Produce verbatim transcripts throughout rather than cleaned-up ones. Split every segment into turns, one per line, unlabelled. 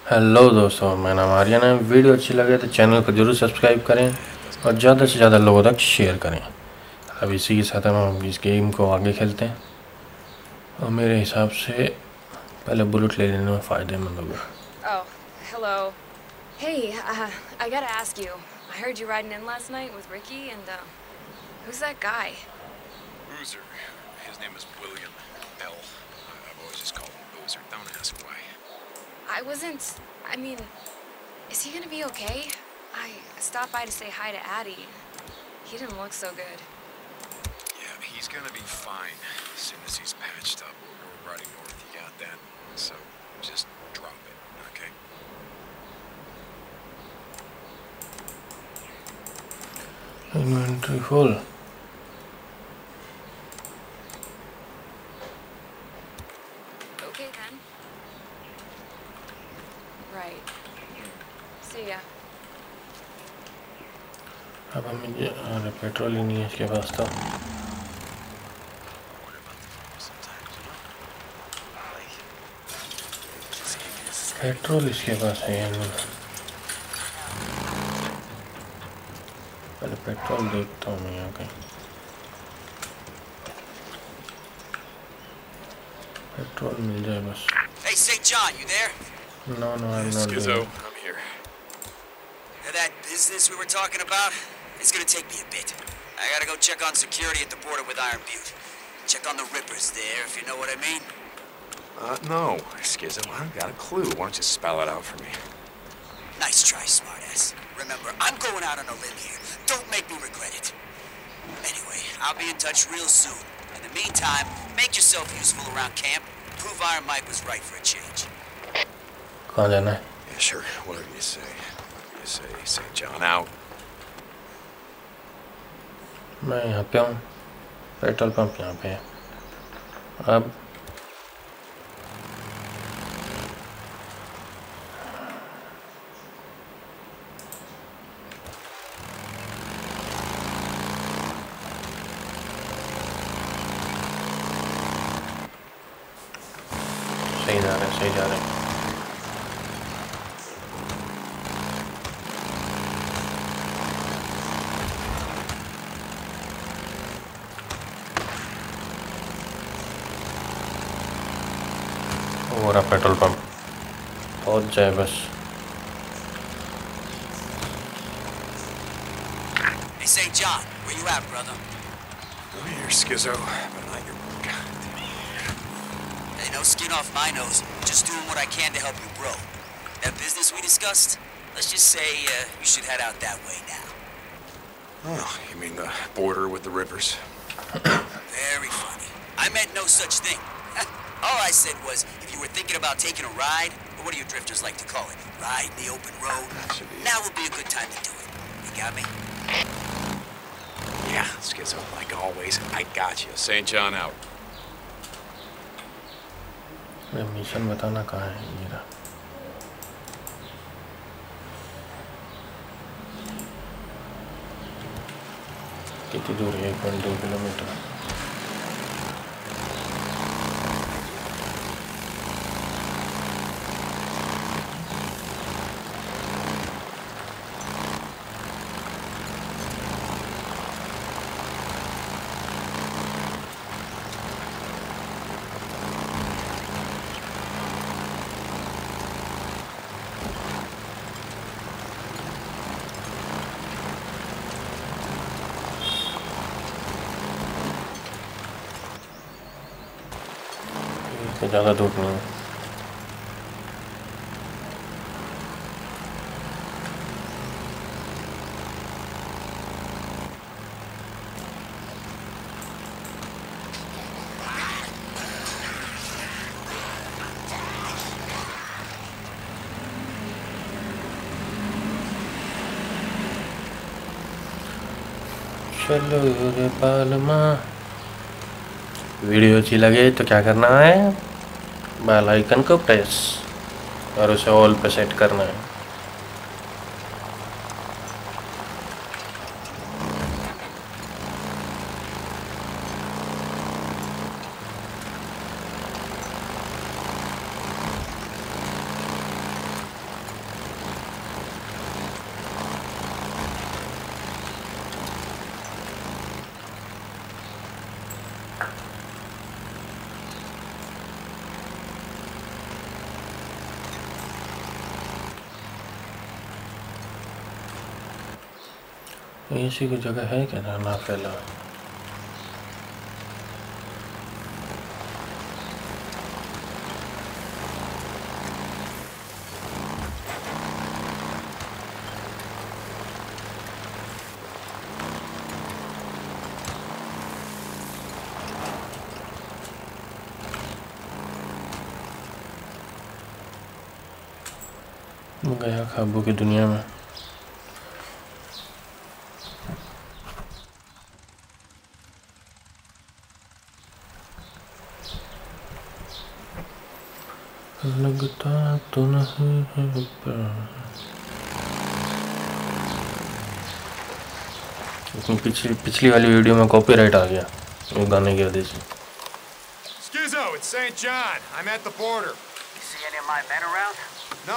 Hello दोस्तों, मैं नाम आर्यन है। वीडियो अच्छी लगे तो चैनल को जरूर सब्सक्राइब करें और ज़्यादा से ज़्यादा लोगों तक शेयर करें। अब इसी के साथ हम इस गेम को आगे खेलते हैं और मेरे हिसाब से पहले बुलेट ले लेने में फ़ायदेमंद होगा।
Oh, hello. Hey, uh, I gotta ask you. I heard you riding in last night with Ricky, and, uh, who's that guy?
Boozer. His name is William Bell. I've always just called him Boozer. Don't ask why.
I wasn't... I mean, is he gonna be okay? I stopped by to say hi to Addie. He didn't look so good.
Yeah, he's gonna be fine as soon as he's patched up. We're, we're riding north, you got that? So, just drop it, okay?
Inventory full.
Okay, then. Right. See ya.
अब हमें ये अरे petrol ही नहीं है इसके पास तो petrol इसके पास है या नहीं। पहले पेट्रोल देखता हूँ मैं यहाँ कहीं। पेट्रोल मिल जाए बस।
Hey, Saint John, you there?
No, no, I'm not
Skizzo,
there.
I'm here.
Yeah, that business we were talking about? It's gonna take me a bit. I gotta go check on security at the border with Iron Butte. Check on the rippers there, if you know what I mean.
Uh, no, Skizzo, I don't got a clue. Why don't you spell it out for me?
Nice try, smartass. Remember, I'm going out on a limb here. Don't make me regret it. Anyway, I'll be in touch real soon. In the meantime, make yourself useful around camp. Prove Iron Mike was right for a change.
कहाँ जाना है?
Yeah, sure. Whatever you say. Whatever you say. Saint John out.
मैं यहाँ पे हूँ। Petrol pump यहाँ पे है। अब सही जा रहे हैं, सही जा रहे हैं। वो रहा पेट्रोल पंप, पहुँच जाए बस।
Hey, Saint John, where you at, brother?
I'm here, Skizzo, but not your God.
Hey, no skin off my nose. Just doing what I can to help you grow. That business we discussed? Let's just say uh, you should head out that way now.
Oh, you mean the border with the rivers?
Very funny. I meant no such thing. All I said was, if you were thinking about taking a ride, or what do you drifters like to call it? Ride in the open road? Now would be a good time to do it. You got me?
Yeah, Skizzo, like always, I got you. Saint John out.
Mission बताना कहाँ है मेरा। कितनी दूर है? एक point दो kilometre. तो ज़्यादा दूर नहीं है। चलो रे पालमा। वीडियो अच्छी लगे तो क्या करना है? बेल आइकन को प्रेस और उसे ऑल पे सेट करना है। ऐसी कोई जगह है क्या ना ना फैला? गया ख्वाबों की दुनिया में। लगता तो नहीं है पर पिछली पिछली वाली वीडियो में कॉपीराइट आ गया वो गाने की वजह से।
Skizzo, it's Saint John. I'm at the border.
You see any of my men around?
No.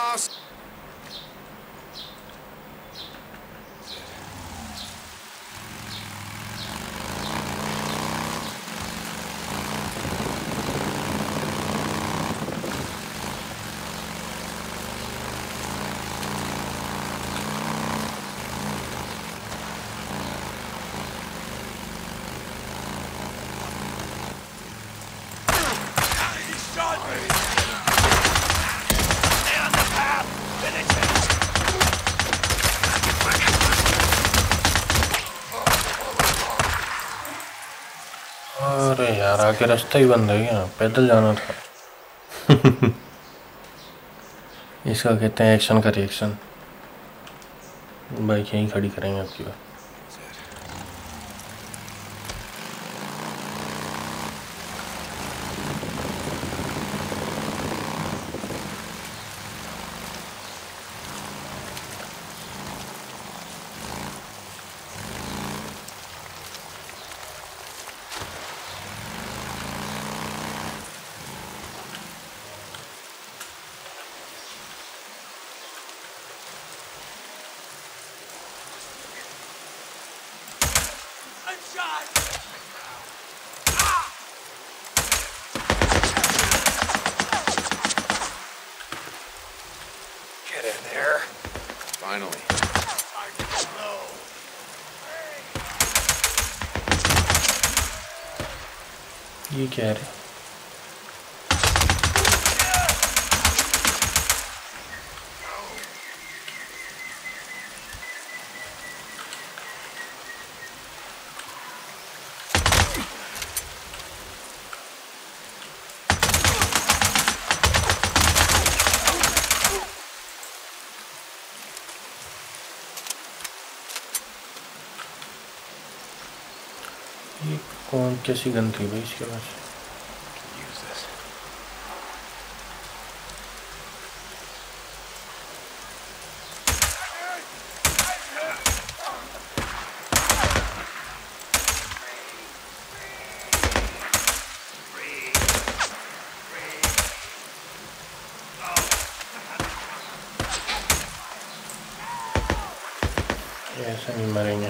अरे यार आगे रास्ता ही बंद है क्या? पैदल जाना था। इसका कहते हैं एक्शन का रिएक्शन। बाइक यहीं खड़ी करेंगे आपकी बात।
Get in there. Finally.
ये क्या है? ये कौन कैसी गन थी भाई इसके पास?
Use this.
ऐसा नहीं मरेंगे।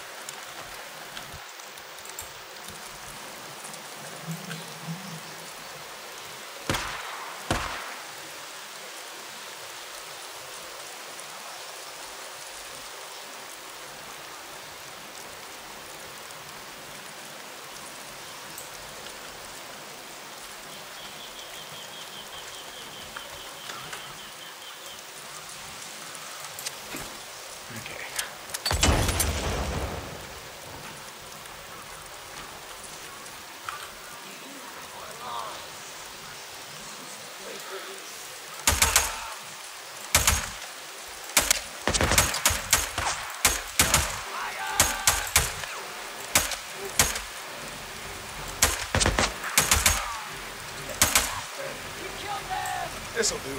This'll do.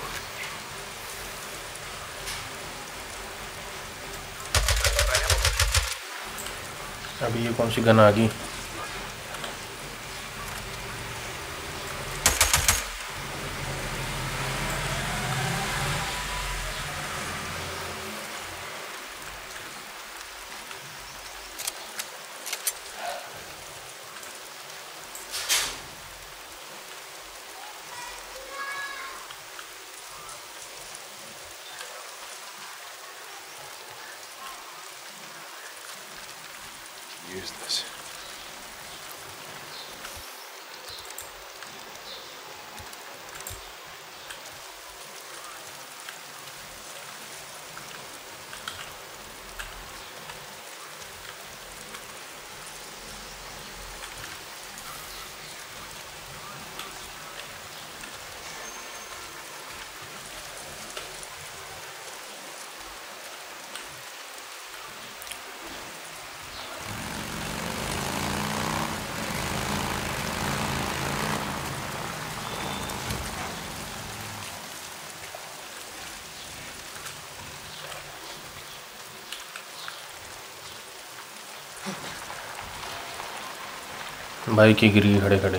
अभी ये कौन सी गन आ गई?
use this.
बाइक ही गिर गई खड़े खड़े।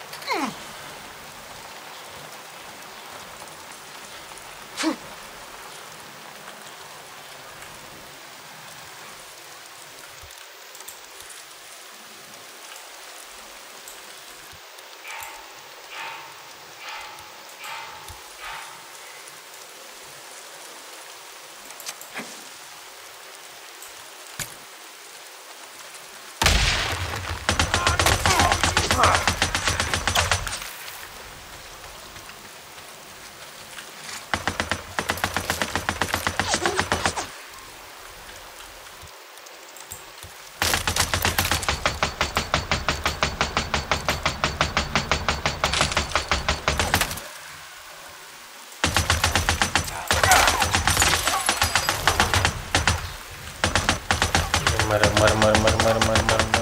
मर मर मर मर मर मर मर मर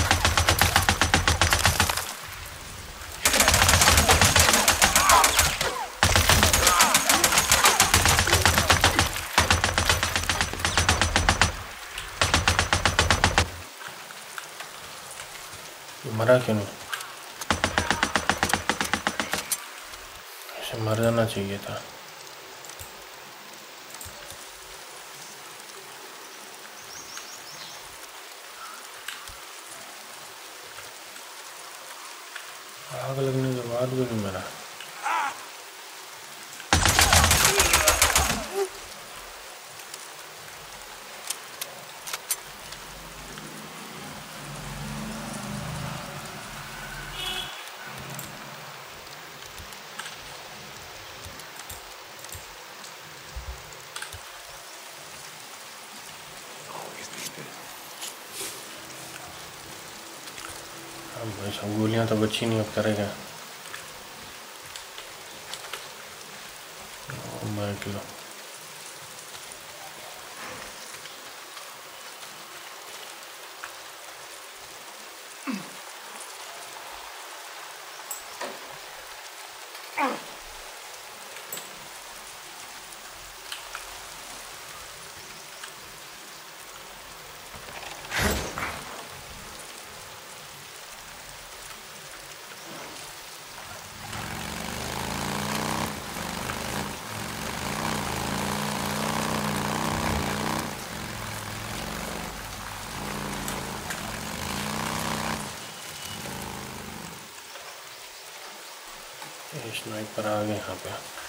मरा क्यों नहीं? ऐसे मर जाना चाहिए था। आग लगने के बाद भी नहीं मरा। अब भाई सब गोलियां तो बची नहीं, अब करेगा मार किलो। स्नाइपर आ गए यहाँ पे।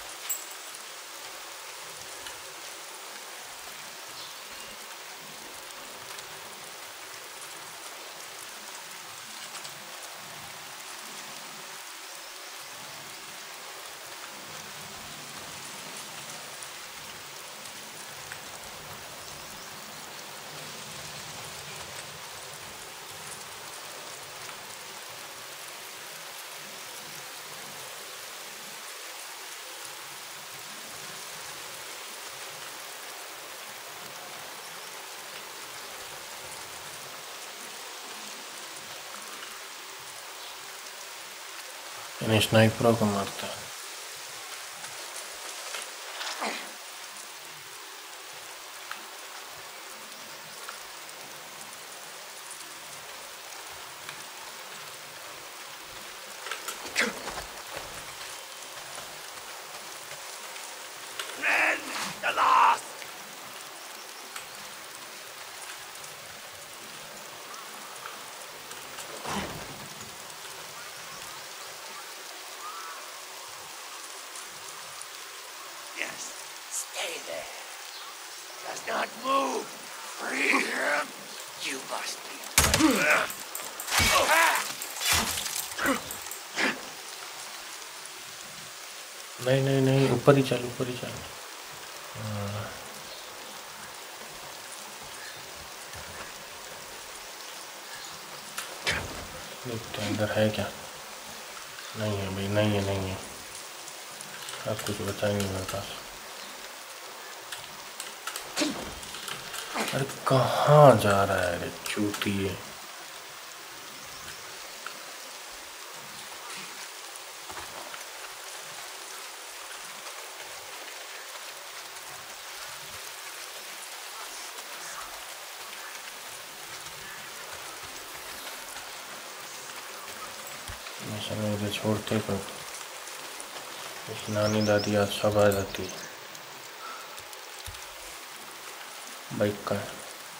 इन स्नाइपरों को मारता है।
Stay there. Does not move. Free him. You must be.
नहीं नहीं नहीं, ऊपर ही चल, ऊपर ही चल। देखते हैं अंदर है क्या। नहीं है भाई, नहीं है, नहीं है। आप कुछ बताएंगे मेरे पास। अरे कहाँ जा रहा है अरे चूती है। समय इधर छोड़ते तो नानी दादी आज सब आ जाती। बाइक का है।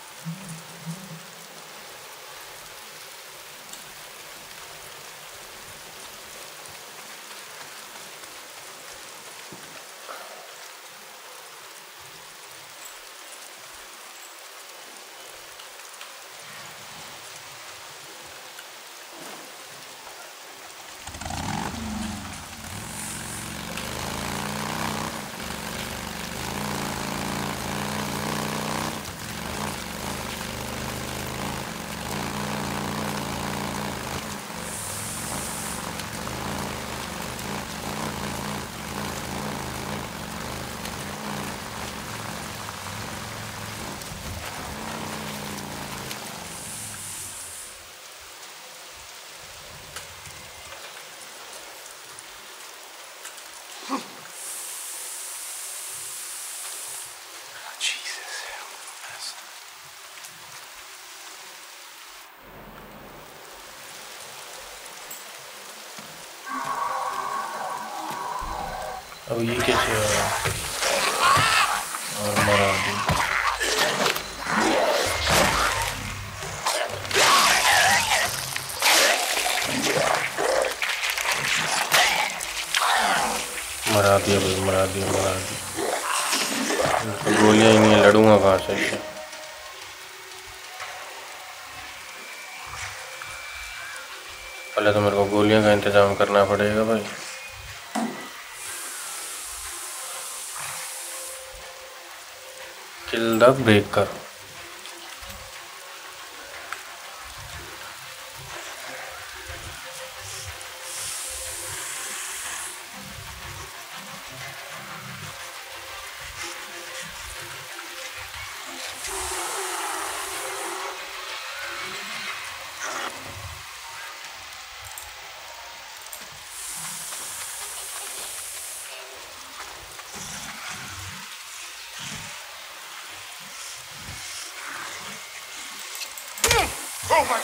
अब ये कैसे हो रहा है? और मरा दी। मरा दिया भाई, मरा दिया, मरा दिया। तो गोलियां ही नहीं, लड़ूंगा कहाँ से इससे। पहले तो मेरे को गोलियां का इंतजाम करना पड़ेगा भाई। Kill the breaker.
Oh my God!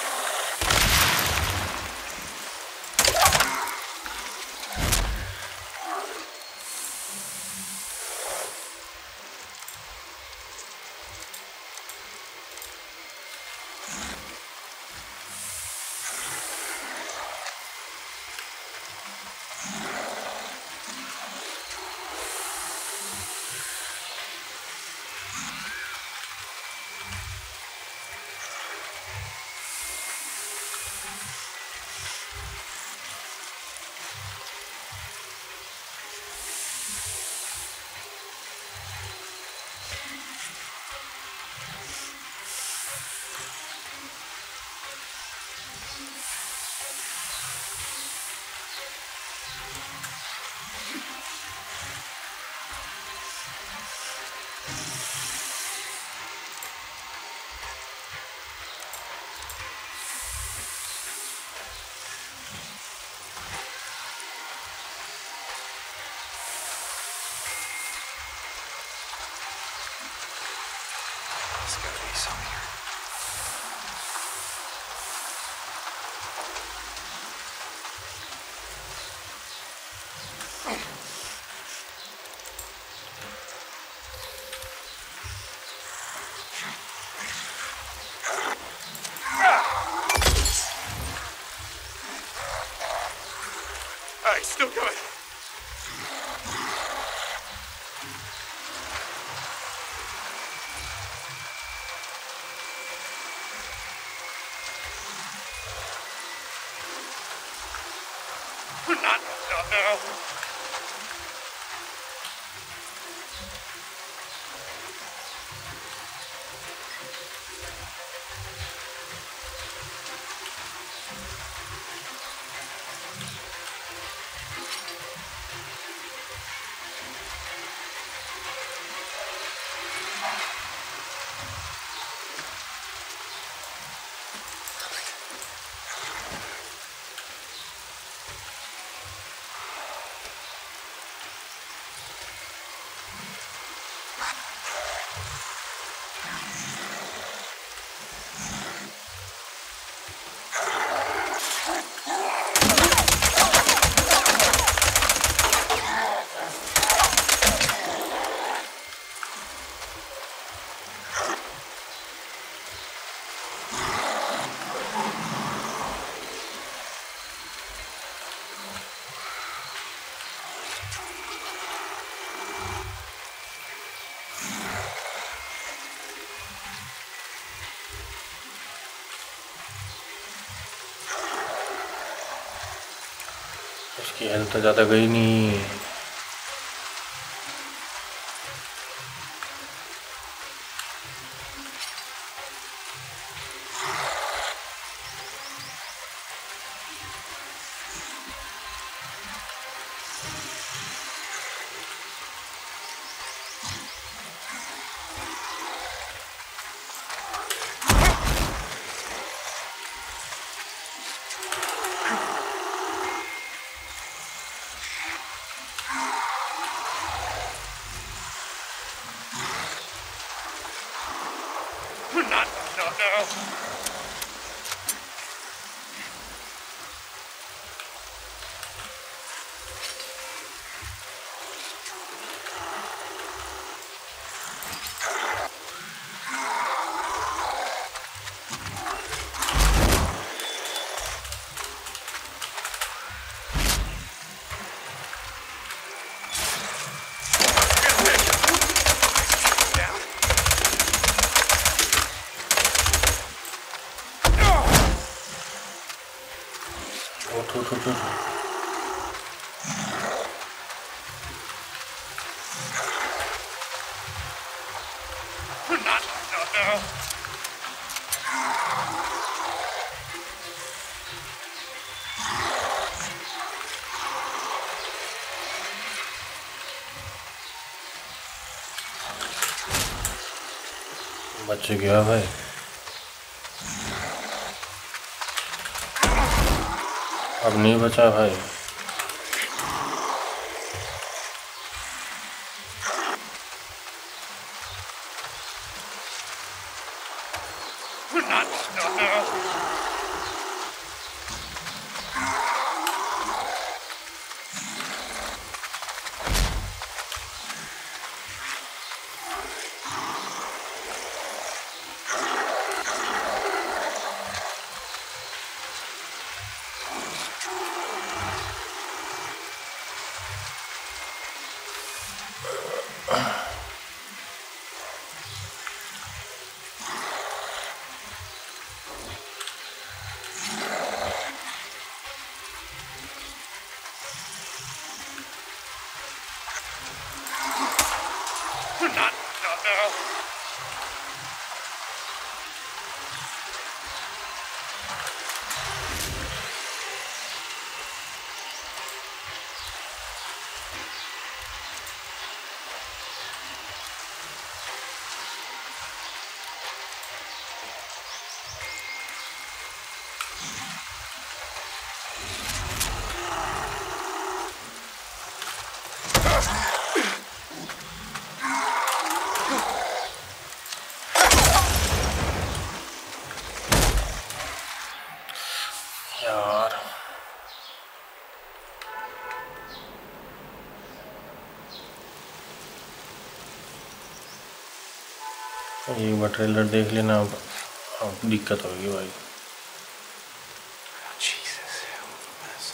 There's gotta be some here. All right, still going. not now.
उसकी हेल्थ तो ज़्यादा गई नहीं।
Not, not now.
उठ उठ उठ उठ।
Not, not now.
बच गया भाई। अब नहीं बचा भाई।
Not, not now. Not, not now.
यार एक बार ट्रेलर देख लेना। अब अब दिक्कत होगी भाई।
Jesus, hell of a mess.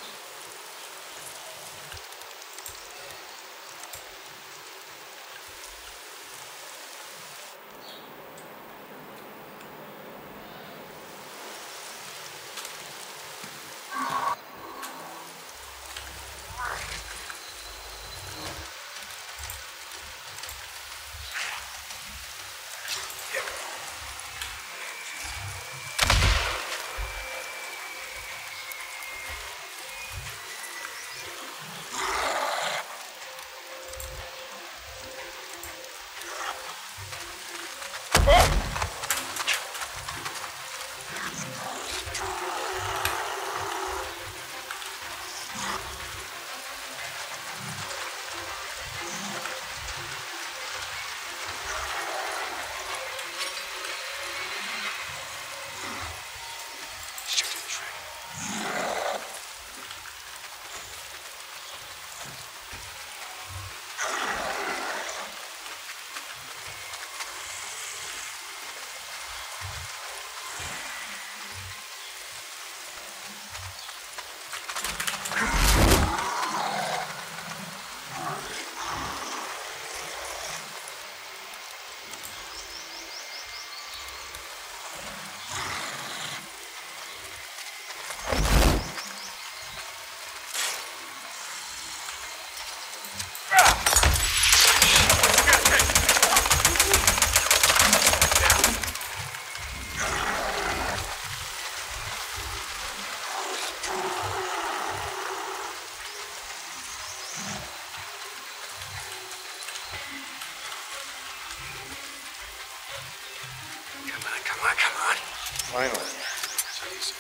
on, come on.
Finally. Jesus.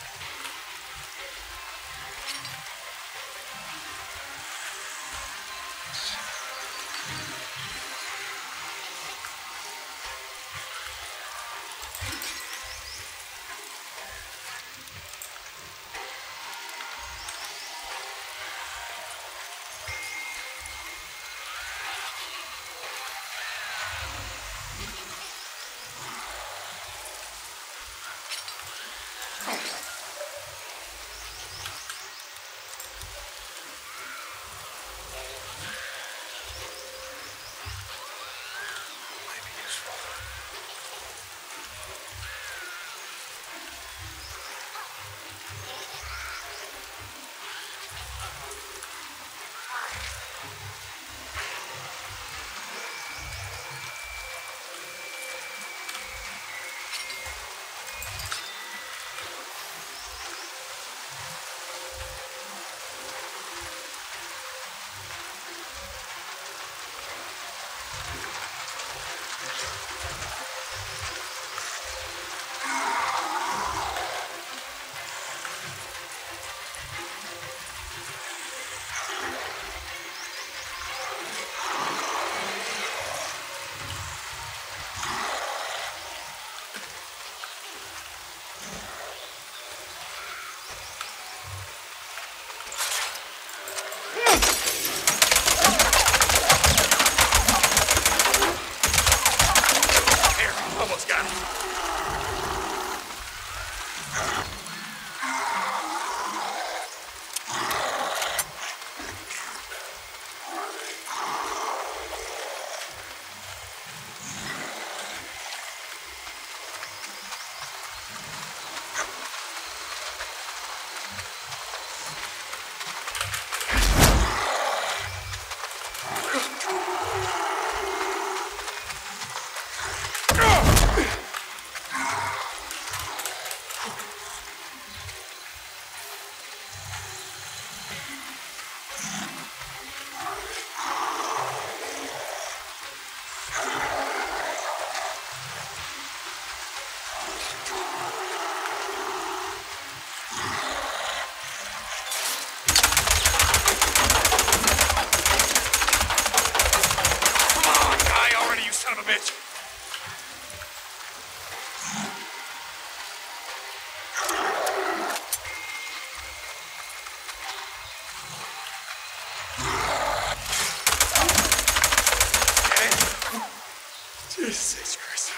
Jesus Christ.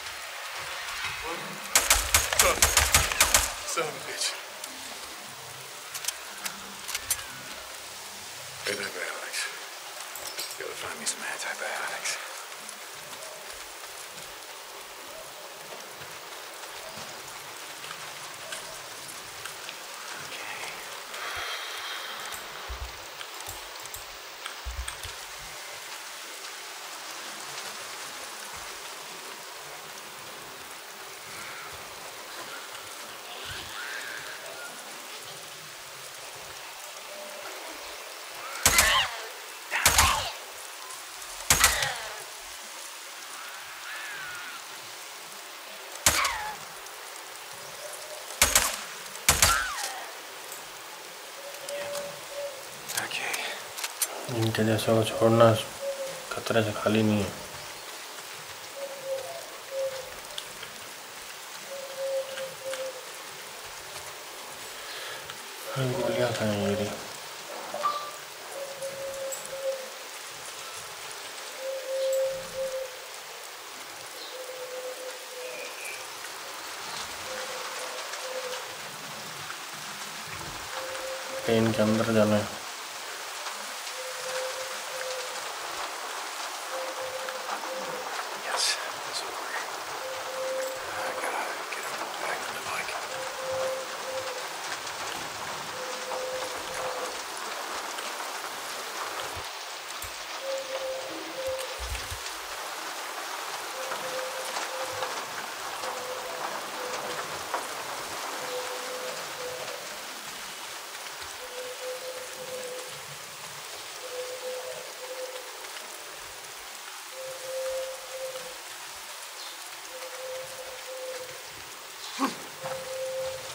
Son, son of a bitch. Antibiotics. You gotta find me some antibiotics.
इनके जैसा को छोड़ना खतरे से खाली नहीं है। गोलियां खाएंगे मेरी। ट्रेन के अंदर जाना है।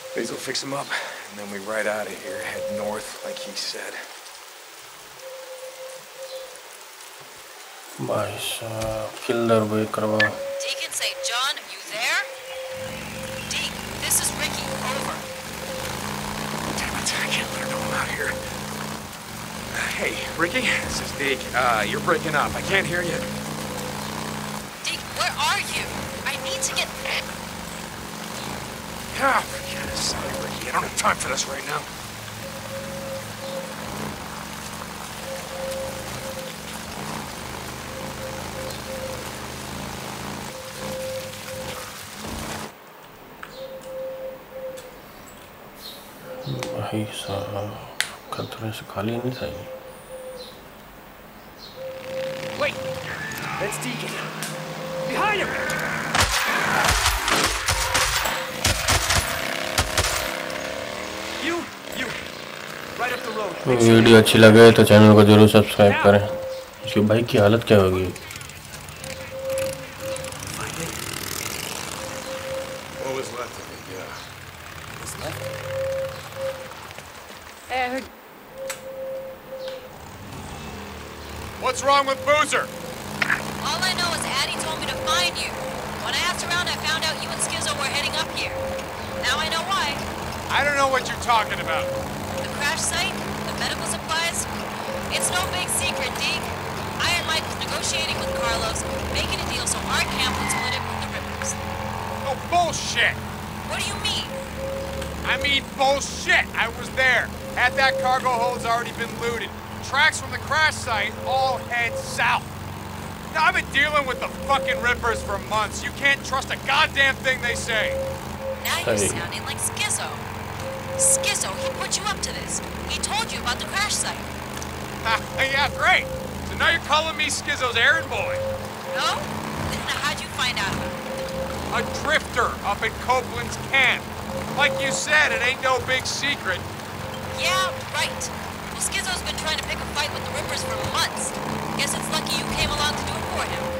These will fix him up, and then we ride out of here, head north, like he said.
भाई साहब किलर बे करवा
Deacon Saint John, you there? Deke, this is Ricky. Over.
Damn it, I can't let her know I'm out here. Hey, Ricky, this is Deke. Uh, you're breaking up. I can't hear you.
Deke, where are you? I need to get...
Ah, forget it. Sorry, Ricky. I don't have time for this right now.
भाई साहब खतरे से खाली नहीं था ये
Wait! That's Deacon. Behind him! You, you, right up the road.
Video अच्छी लगे तो चैनल को जरूर सब्सक्राइब करें इसके बाइक की हालत क्या होगी
What was left of it, yeah.
What's left?
Hey, I heard...
What's wrong with Boozer?
All I know is Addie told me to find you. When I asked around, I found out you and Skizzo were heading up here. Now I know why.
I don't know what you're talking about.
The crash site, the medical supplies, it's no big secret, Deke. Iron Mike was negotiating with Carlos, making a deal so our camp would split it with the Rippers.
Oh, bullshit!
What do you mean?
I mean bullshit! I was there. Half that cargo hold's already been looted. Tracks from the crash site all head south. Now, I've been dealing with the fucking Rippers for months. You can't trust a goddamn thing they say.
Now you're
Hey.
sounding like Skizzo. Skizzo, he put you up to this. He told you about the crash site.
Ha, yeah, great. So now you're calling me Skizzo's errand boy.
No? Then how'd you find out?
A drifter up at Copeland's camp. Like you said, it ain't no big secret.
Yeah, right. Well, Skizzo's been trying to pick a fight with the Rippers for months. Guess it's lucky you came along to do it for him.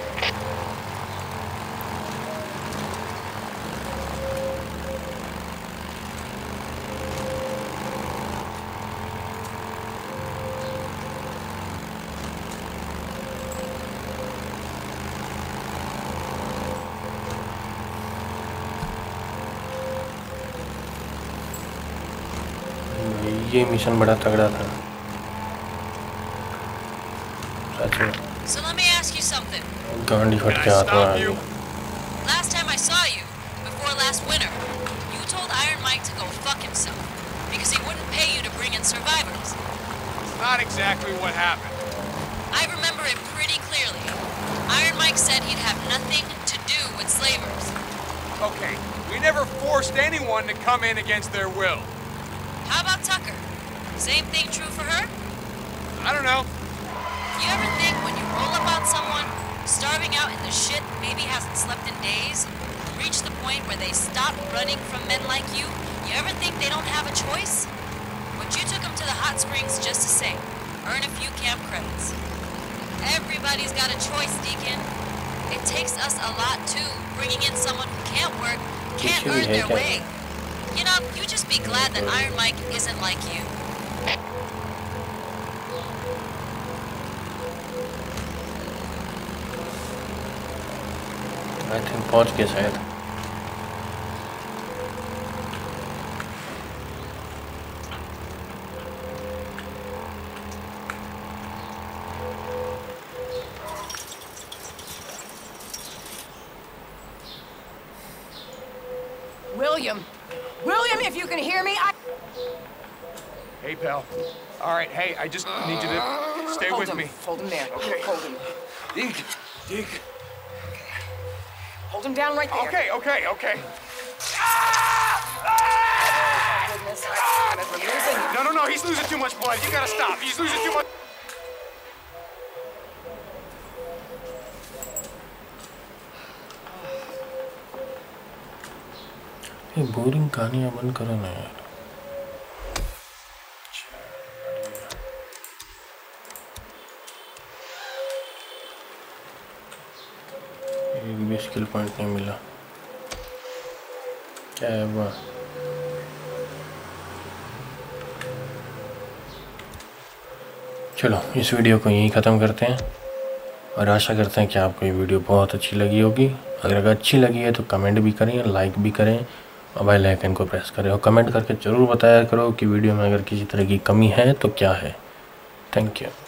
ये mission बड़ा तगड़ा था सच में
So let me ask you something.
गांडी फट
Can
के
I
हाथ में
stop
आ
you?
गई
Last time I saw you, before last winter, you told Iron Mike to go fuck himself because he wouldn't pay you to bring in survivors.
Not exactly what happened.
I remember it pretty clearly. Iron Mike said he'd have nothing to do with slavers.
Okay, we never forced anyone to come in against their will.
How about Tucker? Same thing true for her?
I don't know.
You ever think when you roll up on someone, starving out in the shit, maybe hasn't slept in days, reach the point where they stop running from men like you, you ever think they don't have a choice? But you took them to the hot springs just to say, earn a few camp credits. Everybody's got a choice, Deacon. It takes us a lot too, bringing in someone who can't work, can't earn their way. You know, you just be glad that Iron Mike isn't like you.
I think पहुंच गए शायद
William. William, if you can hear me, I...
Hey, pal. All right, hey, I just need you to stay
Hold
with
him.
me.
Hold him there.
Okay.
Hold him.
Deke, Deke.
Hold him down right there.
Okay, okay, okay.
Goodness. We're losing.
No, no, no, he's losing too much blood. You gotta stop. He's losing too much.
ये boring कहानियां बंद करो ना यार एक भी skill point नहीं मिला क्या है वो चलो इस वीडियो को यहीं ख़त्म करते हैं और आशा करते हैं कि आपको ये वीडियो बहुत अच्छी लगी होगी। अगर अगर अच्छी लगी है तो कमेंट भी करें, लाइक भी करें और बेल आइकन को प्रेस करें और कमेंट करके ज़रूर बताया करो कि वीडियो में अगर किसी तरह की कमी है तो क्या है। Thank you.